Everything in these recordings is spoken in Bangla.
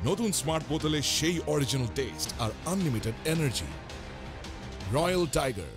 নতুন স্মার্ট বোতলে সেই অরিজিনাল টেস্ট আর আনলিমিটেড এনার্জি। Royal tiger.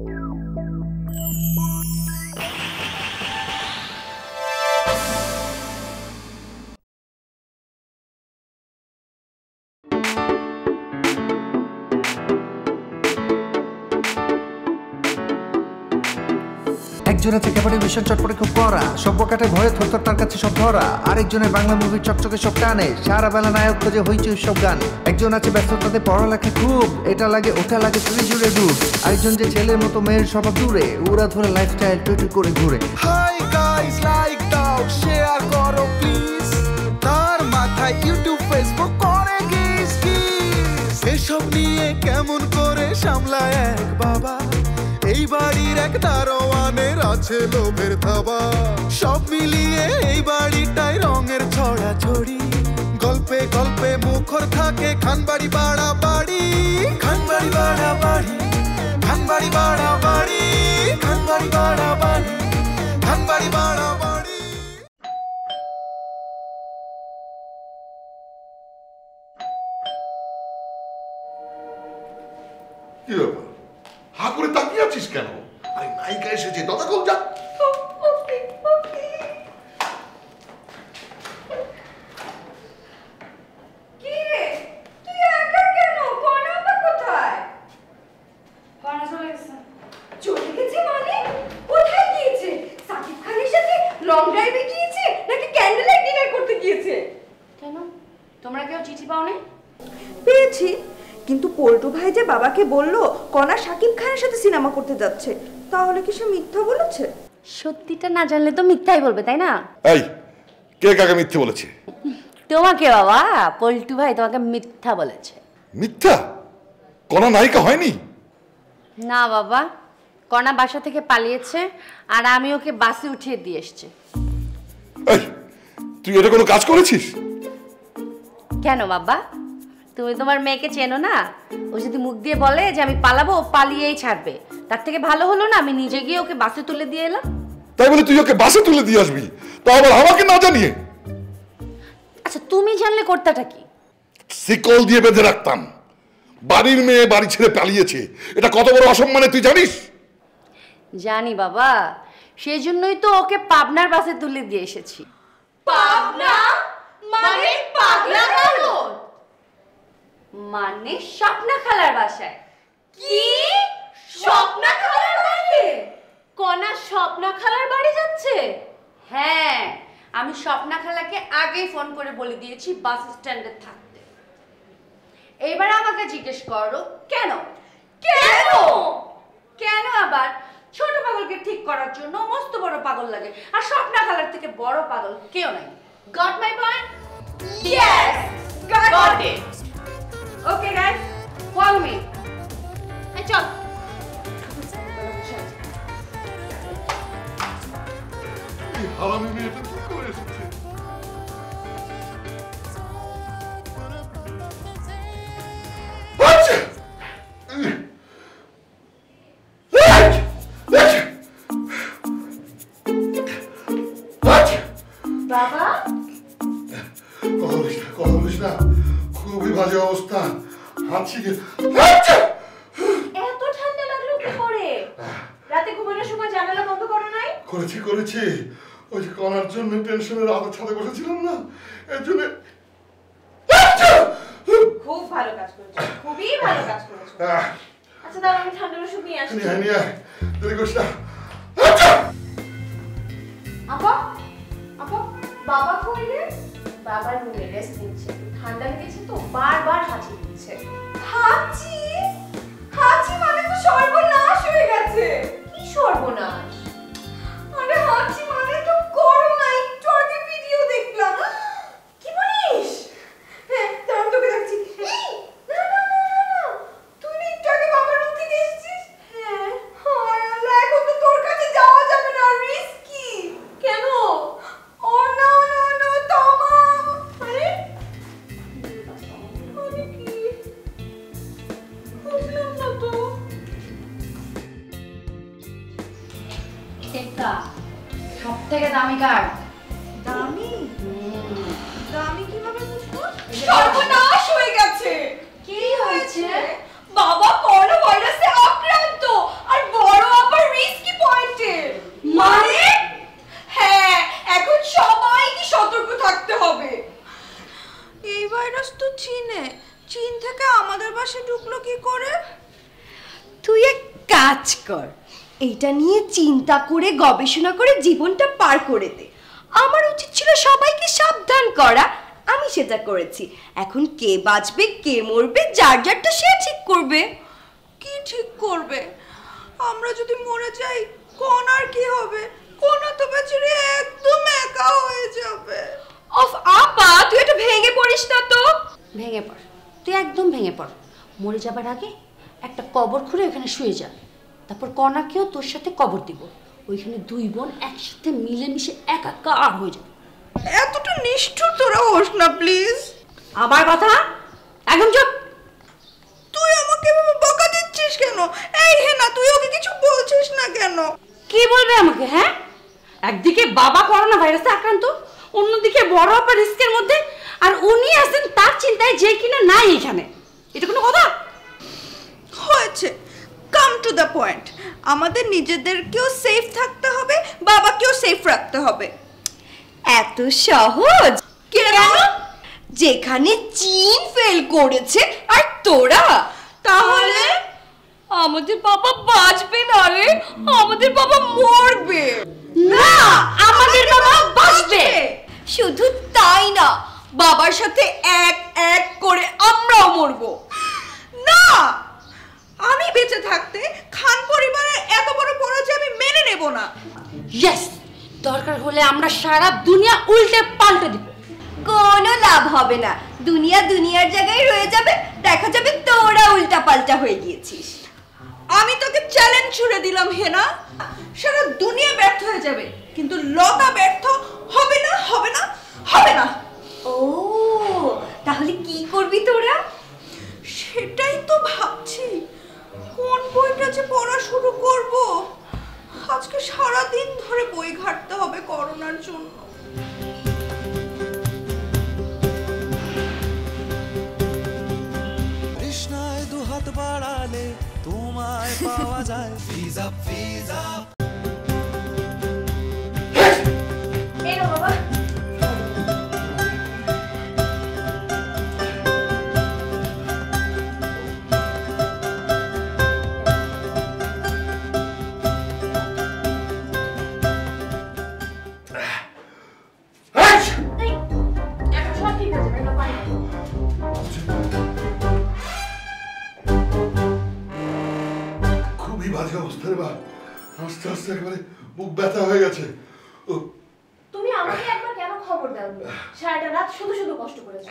একজন আছে ক্যাপাটি ভীষণ চটপটে খুব কড়া, সভ্য কাটে ভয়ে থরথর তার কাছে সব ধরা। আরেকজনের বাংলা মুভির চকচকে সব টানে, সারা বেলা নায়ক খোঁজে হইচই সব গানে। একজন আছে ব্যস্ততাতে পড়ালেখা খুব, এটা লাগে ওটা লাগে চুরি জুড়ে ডুব। আরেকজন যে ছেলের মতো মেয়ের স্বভাব দূরে, ওরা ধরে লাইফস্টাইল টুইটু করে ঘুরে। হাই গাইস, লাইক দাও, শেয়ার করো প্লিজ। তার মাথায় ইউটিউব ফেসবুক করে গিস গিস। এসব নিয়ে কেমন করে সামলায় এক বাবা, এই বাড়ির এক দারোয়ানের আছে লোভের থাবা। সব মিলিয়ে এই বাড়িটাই রঙের ছড়াছড়ি, গল্পে গল্পে মুখর থাকে খানবাড়ি বাড়া বাড়ি। খানবাড়ি বাড়া বাড়ি, খানবাড়ি বাড়া বাড়ি, খানবাড়ি বাড়া বাড়ি, খানবাড়ি বাড়া বাড়ি। কি ব্যাপার, হা করে তাকিয়ে আছিস কেন? আরে নায়িকা এসেছে, দাদা কল যা। লং ড্রাইভে গিয়েছে নাকি ক্যান্ডেল লাইট ডিনার করতে গিয়েছে? কেন, তোমরা কেউ চিঠি পাওনি? পেয়েছি, কিন্তু পল্টু ভাই যে বাবাকে বলল কণা শাকিব খানের সাথে সিনেমা করতে যাচ্ছে, তাহলে কি সে মিথ্যা বলেছে? সত্যিটা না জানলে তো মিথ্যাই বলবে, তাই না? এই কে কাকে মিথ্যে বলেছে? তোমাকে বাবা, পল্টু ভাই তোমাকে মিথ্যা বলেছে। মিথ্যা? কণা নায়িকা হয়নি? না বাবা, কণা বাসা থেকে পালিয়েছে আর আমি ওকে বাসে উঠিয়ে দিয়ে এসেছি। এই তুই এটা কোনো কাজ করেছিস? কেন বাবা, তুমি তোমার মেয়েকে চেনো না? ও যদি মুখ দিয়ে বলে যে আমি পালাবো, ও পালিয়েই ছাড়বে। তার থেকে ভালো হলো না আমি নিজে গিয়ে ওকে বাসে তুলে দিয়ে এলাম। তাই বলে তুই ওকে বাসে তুলে দিয়ে আসবি, তা আবার আমাকে না জানিয়ে? আচ্ছা তুমি জানলে কর্তাটা কি? শিকল দিয়ে বেঁধে রাখতাম। বাড়ির মেয়ে বাড়ি ছেড়ে পালিয়েছে, এটা কত বড় অসম্মানে তুই জানিস? জানি বাবা, সেই জন্যই তো ওকে পাবনার বাসে তুলে দিয়ে এসেছি। পাবনা মানে পাগলা গারো, মানে স্বপ্না খালার বাসায়। কি স্বপ্না খালার বাড়ি? কণা স্বপ্না খালার বাড়ি যাচ্ছে? হ্যাঁ, আমি স্বপ্না খালাকে আগেই ফোন করে বলে দিয়েছি বাস স্ট্যান্ডে থাকতে। এবার আমাকে জিজ্ঞেস করো কেন? কেন কেন আবার? ছোট পাগলকে ঠিক করার জন্য মস্ত বড় পাগল লাগে, আর স্বপ্না খালার থেকে বড় পাগল কেউ নাই। Got my point? Yes, got it. Okay guys, follow me. এই চল। এই হারামি মেয়েটা কি করে এসেছে? বাবা কথা বলিস না, খুবই বাজে অবস্থা। হাঁচি। এত ঠান্ডা লাগলো কি করে? রাতে ঘুমানোর সময় জানালা বন্ধ করো নাই? করেছি ওই যে কণার জন্য টেনশনের আধা ছাদে বসেছিলাম না, এর জন্য। খুব ভালো কাজ করেছো, খুবই ভালো কাজ করেছো। আচ্ছা দাঁড়াও, আমি ঠান্ডার ওষুধ নিয়ে আসছি। নিয়ে আয়, দেরি করিস না। আপা আপা, বাবা কই রে? বাবার রুমে রেস্ট নিচ্ছে, ঠান্ডা লেগেছে তো বারবার হাঁচি দিচ্ছে। হাঁচি? হাঁচি মানে তো সর্বনাশ হয়ে গেছে। কি সর্বনাশ? আরে হাঁচি মানে তো করোনা, একটু আগে ভিডিও দেখলাম। কি বলিস? হ্যাঁ দাঁড়া, তোকে দেখছি। না না না না, তুই একটু আগে বাবার রুম থেকে এসেছিস? হ্যাঁ। হায় আল্লাহ, এখন তো তোর কাছে যাওয়া যাবে না, রিস্কি। কেন? ও নো নো নো, তমা। আরে আরে কি বুঝলাম না তো। এটা সব থেকে দামি কার্ড। দামি? দামি কিভাবে বুঝবো? ভাইরাস তো চীনে, চীন থেকে আমাদের বাসায় ঢুকলো কি করে? তুই এক কাজ কর, এইটা নিয়ে চিন্তা করে গবেষণা করে জীবনটা পার করে দে। আমার উচিত ছিল সবাইকে সাবধান করা, আমি সেটা করেছি। এখন কে বাঁচবে কে মরবে যার যারটা সে ঠিক করবে। কি ঠিক করবে? আমরা যদি মরে যাই কোন আর কি হবে? কোনা তো বেচারি একদম একা হয়ে যাবে। অফ আপা, তুই এটা ভেঙে পড়িস না তো। ভেঙে পড়, তুই একদম ভেঙে পড়। মরে যাবার আগে একটা কবর খুঁড়ে ওখানে শুয়ে যা, তারপর কনাকেও তোর সাথে কবর দিব। ওইখানে দুই বোন একসাথে মিলেমিশে একাকার হয়ে যাবে। এতটা নিষ্ঠুর তোরা হোস না প্লিজ। আমার কথা একদম চুপ। তুই আমাকে বকা দিচ্ছিস কেন? এই হেনা, তুই ওকে কিছু বলছিস না কেন? কি বলবে আমাকে? হ্যাঁ, একদিকে বাবা করোনা ভাইরাসে আক্রান্ত, অন্যদিকে বড় আপা রিস্কের মধ্যে, আর উনি আছেন তার চিন্তায় যে কিনা নাই এখানে। এটা কোনো কথা? হয়েছে, কাম টু দ্য পয়েন্ট। আমাদের নিজেদেরকেও সেফ থাকতে হবে, বাবাকেও সেফ রাখতে হবে। এত সহজ কেন? যেখানে চীন ফেল করেছে আর তোরা, তাহলে আমাদের বাবা বাঁচবে না রে, আমাদের বাবা মরবে না, আমাদের বাবা বাঁচবে। শুধু তাই না, বাবার সাথে এক এক করে আমরাও মরবো। না, আমি বেঁচে থাকতে খান পরিবারের এত বড় পরাজয় আমি মেনে নেব না। ইয়েস, দরকার হলে আমরা সারা দুনিয়া উল্টে পাল্টে দিব। কোনো লাভ হবে না, দুনিয়া দুনিয়ার জায়গায় রয়ে যাবে, দেখা যাবে তোরা উল্টা পাল্টা হয়ে গিয়েছিস। আমি তোকে চ্যালেঞ্জ ছুড়ে দিলাম হেনা, সারা দুনিয়া ব্যর্থ হয়ে যাবে কিন্তু লতা ব্যর্থ হবে না, হবে না, হবে না। ও, তাহলে কি করবি তোরা? সেটাই তো ভাবছি, কোন বইটা যে পড়া শুরু করব। আজকে সারা দিন ধরে বই ঘাটতে হবে করোনার জন্য। কৃষ্ণায় দু হাত বাড়ালে তোমায় পাওয়া যায়। ভিজা ভিজা এই নাও বাবা। খুবই বাজে অবস্থা রে বা, আস্তে আস্তে একেবারে মুখ ব্যথা হয়ে গেছে। তুমি আমাকে একবার কেন খবর দাওনি? সারাটা রাত শুধু শুধু কষ্ট করেছো।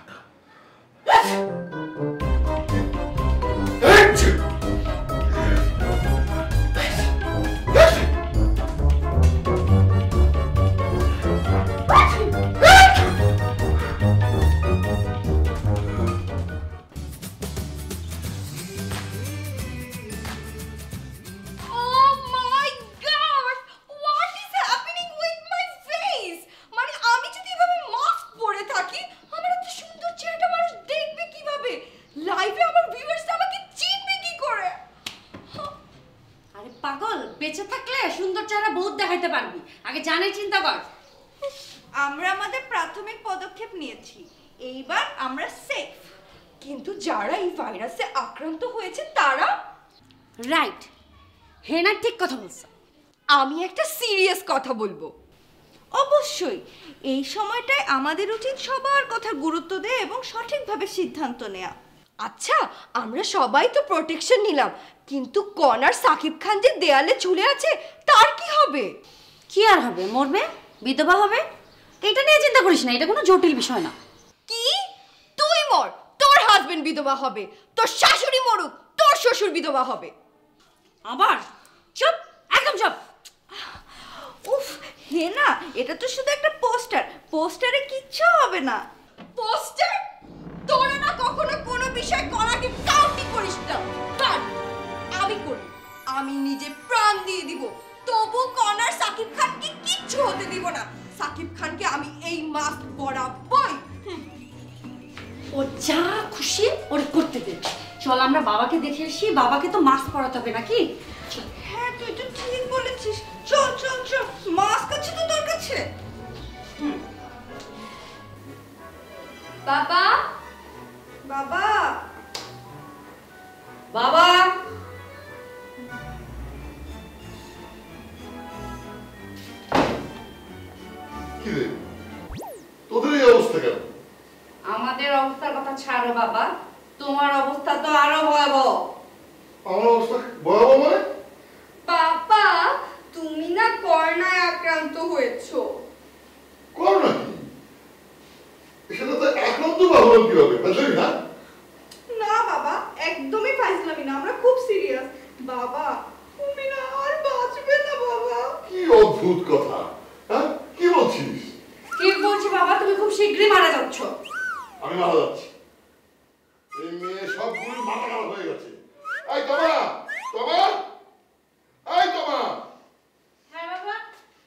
বেঁচে থাকলে সুন্দর চেহারা বহুত দেখাইতে পারবি, আগে জানে চিন্তা কর। আমরা আমাদের প্রাথমিক পদক্ষেপ নিয়েছি, এইবার আমরা সেফ। কিন্তু যারা এই ভাইরাসে আক্রান্ত হয়েছে তারা। রাইট, হেনা ঠিক কথা বলছে। আমি একটা সিরিয়াস কথা বলবো। অবশ্যই এই সময়টায় আমাদের উচিত সবার কথা গুরুত্ব দেয়া এবং সঠিকভাবে সিদ্ধান্ত নেওয়া। আচ্ছা, আমরা সবাই তো প্রোটেকশন নিলাম, কিন্তু কনার সাকিব খান যে দেয়ালে ঝুলে আছে তার কি হবে? কি আর হবে, মরবে, বিধবা হবে। এটা নিয়ে চিন্তা করিস না, এটা কোনো জটিল বিষয় না। কি? তুই মর, তোর হাজবেন্ড বিধবা হবে, তোর শাশুড়ি মরুক, তোর শ্বশুর বিধবা হবে। আবার চুপ, একদম চুপ। উফ হেনা, এটা তো শুধু একটা পোস্টার, পোস্টারে কিচ্ছু হবে না। পোস্টার? তোরা না কখনো কোনো বিষয় করাকে কাউন্টি করিস না। কাট, আমি করি, আমি নিজে প্রাণ দিয়ে দিব, তবু কনার সাকিব খানকে কিচ্ছু হতে দিব না। সাকিব খানকে আমি এই মাস্ক পরাবই। ও যা খুশি ওরে করতে দে। চল আমরা বাবাকে দেখে আসি, বাবাকে তো মাস্ক পরাতে হবে নাকি? হ্যাঁ, তুই তো ঠিক বলেছিস। চল চল চল, মাস্ক আছে তো তোর কাছে? বাবা বাবা বাবা কি রে তোদের এই অবস্থা কেন? আমাদের অবস্থার কথা ছাড়ো বাবা, তোমার অবস্থা তো আরো ভয়াবহ। আমার অবস্থা ভয়াবহ মানে? বাবা তুমি না করোনায় আক্রান্ত হয়েছো। করোনা কি? সেটা তো আক্রান্ত বা হলাম কিভাবে? বুঝলি না? না বাবা একদমই ফাইজলামি না, আমরা খুব সিরিয়াস। বাবা তুমি না আর বাঁচবে না বাবা। কি অদ্ভুত কথা, হ্যাঁ? কি বলছিস? কি বলছি বাবা, তুমি খুব শীঘ্রই মারা যাচ্ছ। আমি মারা যাচ্ছি? এই মেয়ে সবগুলোর মাথা খারাপ হয়ে গেছে। এই তোমা, তোমা, এই তোমা। হ্যাঁ বাবা।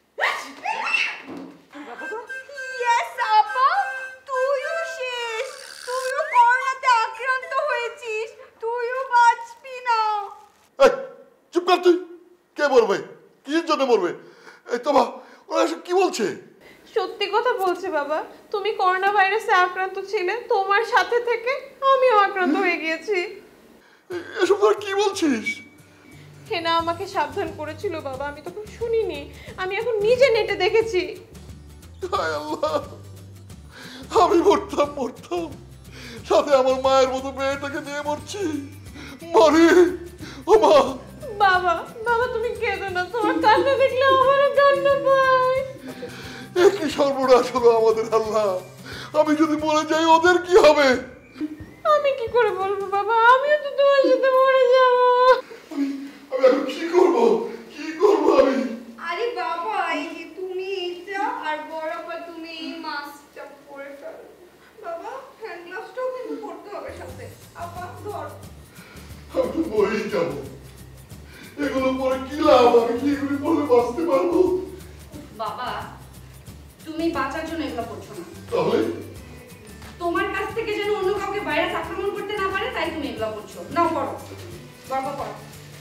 ইয়েস আপা, তুইও শেষ, তুইও করোনাতে আক্রান্ত হয়েছিস, তুইও বাঁচবি না। এই চুপ কর তুই। কে মরবে? কিসের জন্য মরবে? এই তোমা, ওরা এসব কি বলছে? সত্যি কথা বলছে বাবা, তুমি করোনা ভাইরাসে আক্রান্ত ছিলে, তোমার সাথে থেকে আমিও আক্রান্ত হয়ে গিয়েছি। এসব তোরা কি বলছিস? হেনা আমাকে সাবধান করেছিল বাবা, আমি তখন শুনিনি, আমি এখন নিজে নেটে দেখেছি। হায় আল্লাহ, আমি মরতাম সাথে আমার মায়ের মতো মেয়েটাকে নিয়ে মরছি। মারি ও মা। বাবা বাবা তুমি কেঁদো না, তোমার কান্না দেখলে আমারও কান্না পায়। কি সর্বনাশ হলো আমাদের আল্লাহ। আমি যদি মরে যাই ওদের কি হবে? আমি কি করে বলবো বাবা, আমিও তো তোমার সাথে মরে যাবো। আমি এখন কি করবো আমি? আরে বাবা এই যে তুমি এইটা আর বরাবর তুমি এই মাস্কটা পরে ফেলো। বাবা হ্যান্ড গ্লাভসটাও কিন্তু পরতে হবে সাথে। আপা ধর। আমি তো মরেই যাবো। এগুলো পরে কি লাভ? আমি কি এগুলো পরে বাঁচতে পারবো? বাবা তুমি বাঁচার জন্য এগুলো করছো না, তাহলে তোমার কাছ থেকে যেন অন্য কাউকে ভাইরাস আক্রমণ করতে না পারে তাই তুমি এগুলো করছো। নাও পড়ো বাবা পড়ো।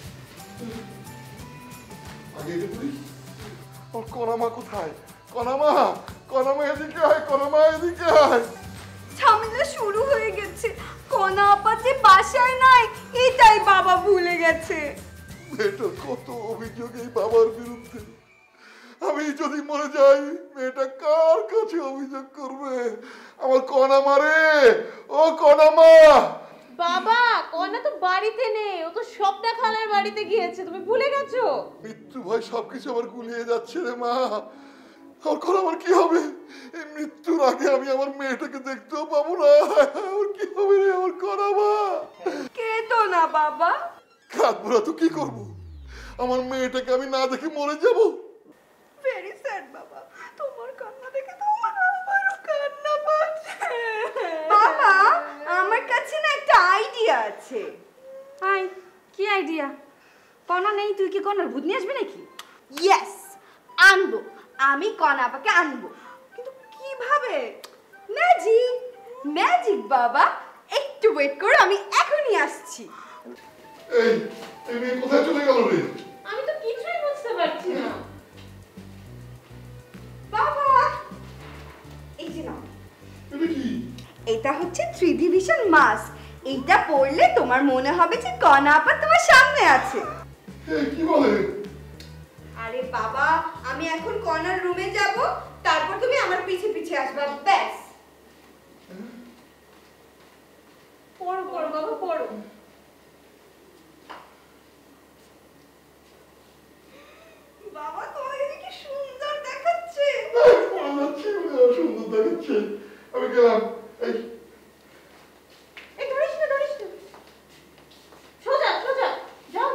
আগে এটা করি। ওর কনামা কোথায়? কনামা এদিকে আয়, কনামা এদিকে আয়। ঝামেলা শুরু হয়ে গেছে, কোনা আপা যে বাসায় নাই এটাই বাবা ভুলে গেছে। মেয়েটার কত অভিযোগ এই বাবার বিরুদ্ধে। আমি যদি মরে যাই মেয়েটা কার কাছে অভিযোগ করবে? আমার কনামা রে, ও কনামা। বাবা কোনা তো বাড়িতে নেই, ও তো স্বপ্না খালার বাড়িতে গিয়েছে, তুমি ভুলে গেছো? মৃত্যু ভয় সবকিছু আমার গুলিয়ে যাচ্ছে রে মা। আমার কি হবে? এই মৃত্যুর আগে আমি আমার মেয়েটাকে দেখতেও পাবো না। আমার কি হবে রে আমার কনামা? কেঁদো না বাবা। কাঁদবো না তো কি করবো? আমার মেয়েটাকে আমি না দেখে মরে যাবো। ভেরি স্যাড বাবা, তোমার কান্না দেখে তো আমারও কান্না পাচ্ছে। বাবা আমার কাছে না একটা আইডিয়া আছে। হাই কি আইডিয়া? কনা নেই, তুই কি কনার ভূত নিয়ে আসবি নাকি? ইয়েস আনবো, আমি কনা আপাকে আনবো, কিন্তু কিভাবে? ম্যাজিক বাবা, একটু ওয়েট করো, আমি এখনই আসছি। এই মেয়ে কোথায় চলে গেল রে? আমি তো কিছুই বুঝতে পারছি না। বাবা এই যে নাও, এটা কি? এটা হচ্ছে 3D ভিশন মাস্ক। এইটা পরলে তোমার মনে হবে যে কনা আপা তোমার সামনে আছে। কি বলে? আরে বাবা আমি এখন কর্নার রুমে যাব, তারপর তুমি আমার পিছে পিছে আসবে, ব্যাস। পড়ো পড়ো বাবা পড়ো। বাবা তোমাকে কি সুন্দর দেখাচ্ছে। সুন্দর দেখাচ্ছে। আমি গেলাম। এই ধরিস না সোজা যাও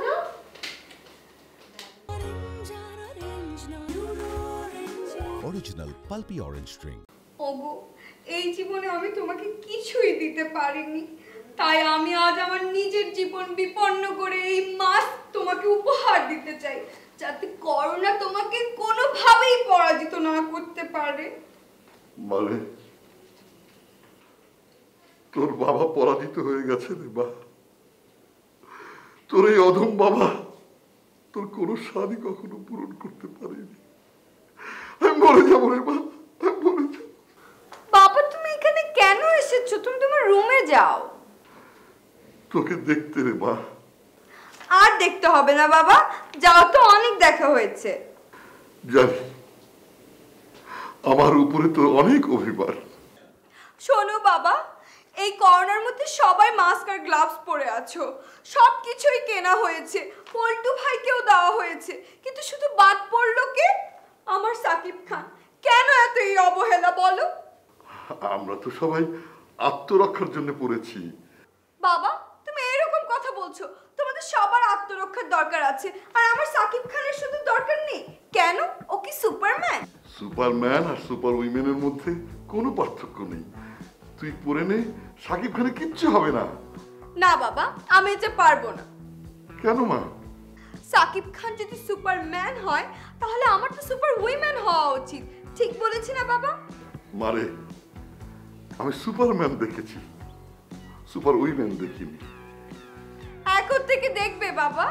Original pulpy orange drink. ওগো এই জীবনে আমি তোমাকে কিছুই দিতে পারিনি, তাই আমি আজ আমার নিজের জীবন বিপন্ন করে এই মাস্ক তোমাকে উপহার দিতে চাই, যাতে করোনা তোমাকে কোনোভাবেই পরাজিত না করতে পারে। মানে তোর বাবা পরাজিত হয়ে গেছে রে মা। তোর এই অধম বাবা তোর কোনো স্বাদই কখনো পূরণ করতে পারেনি। আমি মরে যাবো রে মা, আমি মরে যাবো। বাবা তুমি এখানে কেন এসেছো? তুমি তোমার রুমে যাও। তোকে দেখতে রে মা। আর দেখতে হবে না বাবা, যাও তো, অনেক দেখা হয়েছে। জানি আমার উপরে তো অনেক অভিমান। শোনো বাবা, এই করোনার মধ্যে সবাই মাস্ক আর গ্লাভস পরে আছো, সব কিছুই কেনা হয়েছে, পল্টু ভাইকেও দেওয়া হয়েছে, কিন্তু শুধু বাদ পড়লো কে? আমার সাকিব খান। কেন এত এই অবহেলা বলো? আমরা তো সবাই আত্মরক্ষার জন্য পড়েছি। বাবা তুমি এরকম কথা বলছো, তোমাদের সবার আত্মরক্ষার দরকার আছে, আর আমার সাকিব খানের শুধু দরকার নেই কেন? ও কি সুপারম্যান? সুপারম্যান আর সুপার উইমেনের মধ্যে কোনো পার্থক্য নেই। তুই পরে নে, সাকিব খানের কিচ্ছু হবে না। না বাবা, আমি এটা পারবো না। কেন মা? সাকিব খান যদি সুপারম্যান হয় তাহলে আমার তো সুপার উইমেন হওয়া উচিত। ঠিক বলেছি না বাবা? মারে, আমি সুপারম্যান দেখেছি, সুপার উইমেন দেখিনি। এখন থেকে দেখবে বাবা।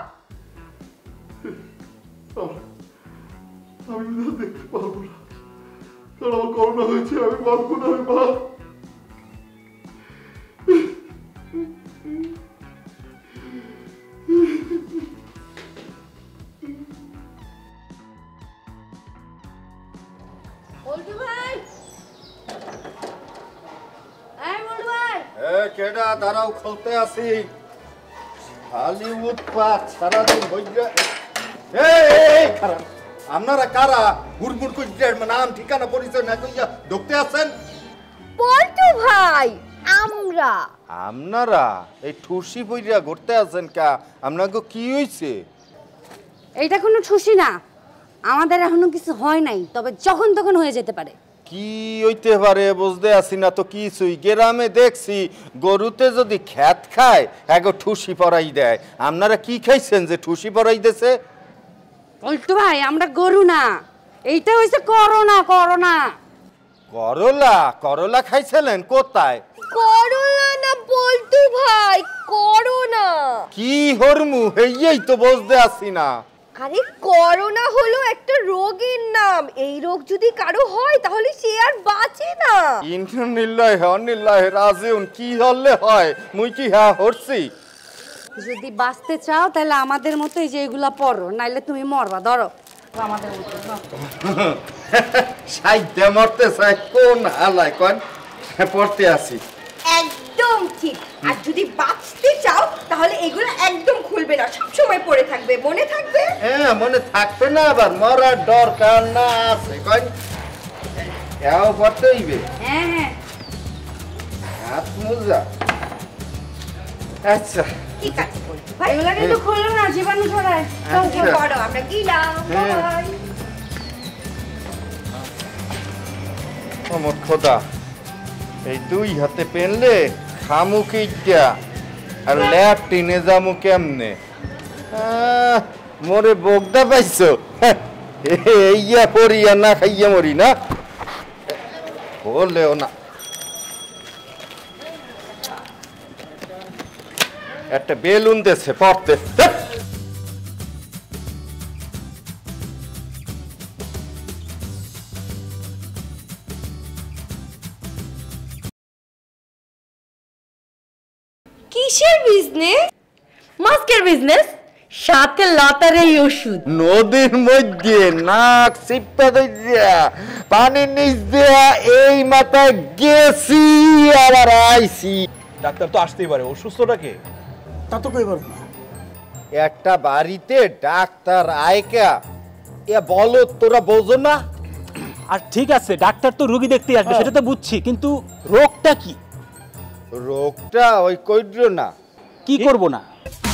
আমি দেখতে পারবো না, কারণ আমার করোনা হয়েছে, আমি পারবো না রে মা। বল্টু ভাই, এই বল্টু ভাই। কেডা দাঁড়াও, খুলতে আসি। খালি উৎপাত সারাদিন হইয়া। আপনারা কারা? হুড়মুড় করে নাম ঠিকানা পরিচয় না কইয়া ঢুকতে আছেন? বল্টু ভাই, আমরা। আপনারা এই ঠুসি বইরা ঘুরতে আছেন কা? আপনাকে কি হইছে? এইটা কোনো ঠুসি না, আমাদের এখনো কিছু হয় নাই, তবে যখন তখন হয়ে যেতে পারে। কি হইতে পারে বুঝতে আসি না তো কিছুই। গ্রামে দেখছি গরুতে যদি খ্যাত খায় এগো ঠুসি পরাই দেয়। আপনারা কি খাইছেন যে ঠুসি পরাই দেছে? বল্টু ভাই, আমরা গরু না, এইটা হইছে করোনা। করোনা করলা? করলা খাইছিলেন কোথায়? করোনা না বল্টু ভাই, করোনা। কি হরমু হেই তো বুঝতে আসি না। আরে করোনা হলো একটা রোগের নাম, এই রোগ যদি কারো হয় তাহলে সে আর বাঁচে না। ইন্নালিল্লাহি ওয়া ইন্নাইহি রাজিউন। কি হলে হয়? মুই কি হ্যাঁ হরছি? যদি বাঁচতে চাও তাহলে আমাদের মতো এই যে এগুলা পড়ো, নাইলে তুমি মরবা। ধরো আমাদের মতো সাইডে মরতে চাই কোন হালায় কোন পড়তে আসি। একদম ঠিক। আর যদি বাঁচতে চাও তাহলে এগুলো একদম খুলবে না, সব সময় পড়ে থাকবে, মনে থাকবে? হ্যাঁ মনে থাকবে না, আবার মরার দরকার না আছে কোন এও পড়তে হইবে। হ্যাঁ হ্যাঁ হাত মুজা। আচ্ছা ঠিক আছে বল্টু ভাই, এগুলা কিন্তু খুললো না, জীবাণু ছড়ায়। উঠে পড়ো, আমরা গেলাম। বাই। আমার খোদা, এই দুই হাতে পেনলে খামু কিটা আর ল্যাপটিনে যামু কেমনে? মোরে বগদা পাইছো? এইয়া পড়িয়া না খাইয়া মরি না বললেও না। একটা বেলুন দেছে পড়তে। কিসের বিজনেস? মাস্কের বিজনেস, সাথে লটারি ওষুধ। নদীর মধ্যে নাক চিপা দিয়া পানির নিচ দিয়া এই মাথায় গেছি আবার আইছি। ডাক্তার তো আসতেই পারে, অসুস্থটা কে? তা তো কই পারবো না। একটা বাড়িতে ডাক্তার আয়কা এ বলো, তোরা বোঝো না? আর ঠিক আছে, ডাক্তার তো রোগী দেখতে আসবে, সেটা তো বুঝছি, কিন্তু রোগটা কি? রোগটা ওই কইদ্র না। কি করব না?